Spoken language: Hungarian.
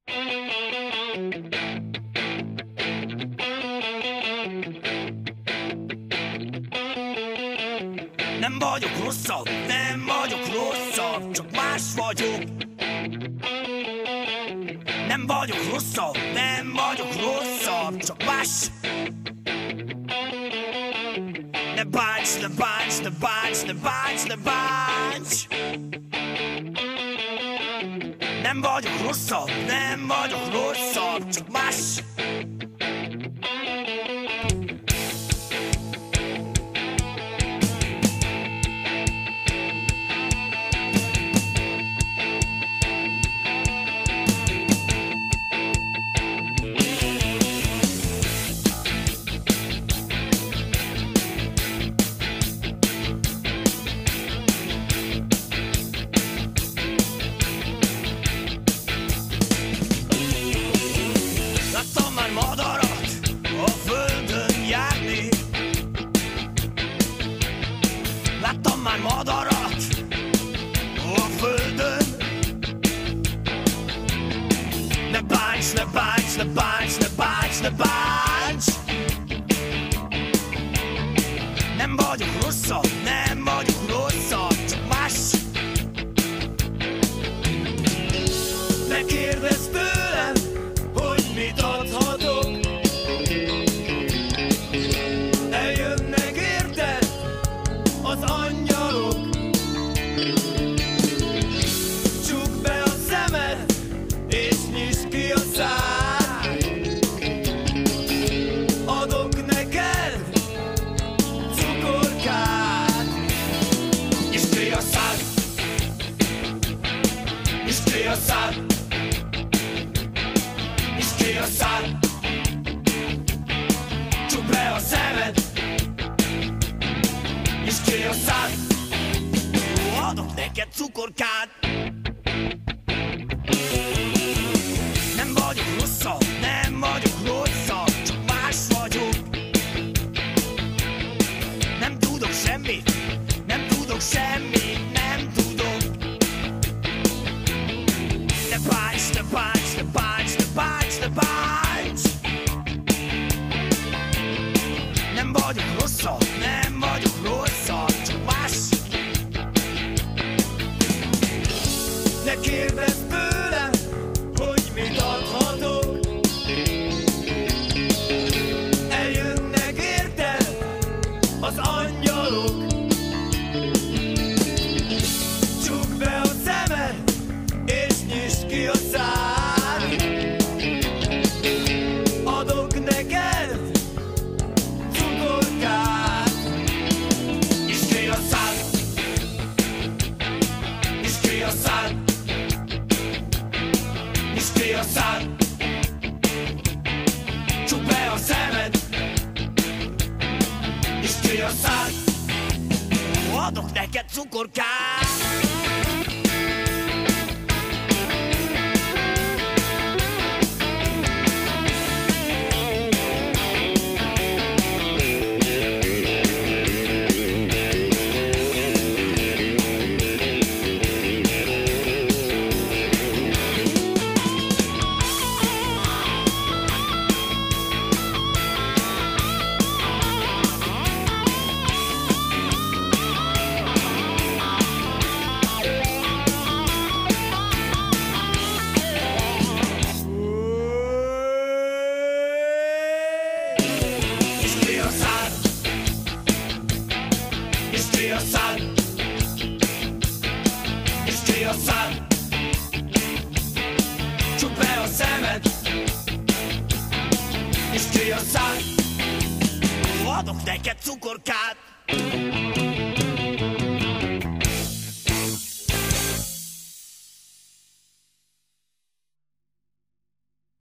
Nem vagyok rosszabb, nem vagyok rosszabb, csak más vagyok. Nem vagyok rosszabb, nem vagyok rosszabb, csak más. Ne bánts, ne bánts, ne bánts, ne bánts, ne bánts. Nem vagyok rosszabb, nem vagyok rosszabb, csak más. Láttam már madarat a földön járni. Láttam már madarat a földön. Ne bánts, ne bánts, ne bánts, ne bánts, ne bánts. Nem vagyok rosszabb, nem vagyok rosszabb, csak más. Ne kérdezz tőlem, hogy mit adhatok. Eljönnek érted az angyalok. Csukd be a szemed és nyisd ki a szád. Adok neked cukorkát. Nyisd ki a szád. Nyisd ki a szád. Nyisd ki a szád. Csukd be a szemed. Nyisd ki a szád. Adok neked cukorkát. Nem vagyok rosszabb, nem vagyok rosszabb, csak más vagyok. Nem tudok semmit, nem tudok semmit, nem tudok. Ne bánts, ne bánts, ne bánts, ne bánts, ne bánts. Nem vagyok rosszabb, nem vagyok rosszabb, csak más. Ne kérdezz tőlem, hogy mit adhatok. Eljönnek érted az angyalok. Csukd be a szemed és nyisd ki a szád. Adok neked cukorkát. Nyisd ki a szád. Nyisd ki a szád. Nyisd ki a szád. Csukd be a szemed. Nyisd ki a szád. Adok neked cukorkát. Nyisd ki a szád. Nyisd ki a szád. Csukd be a szemed. Nyisd ki a szád. Adok neked cukorkát.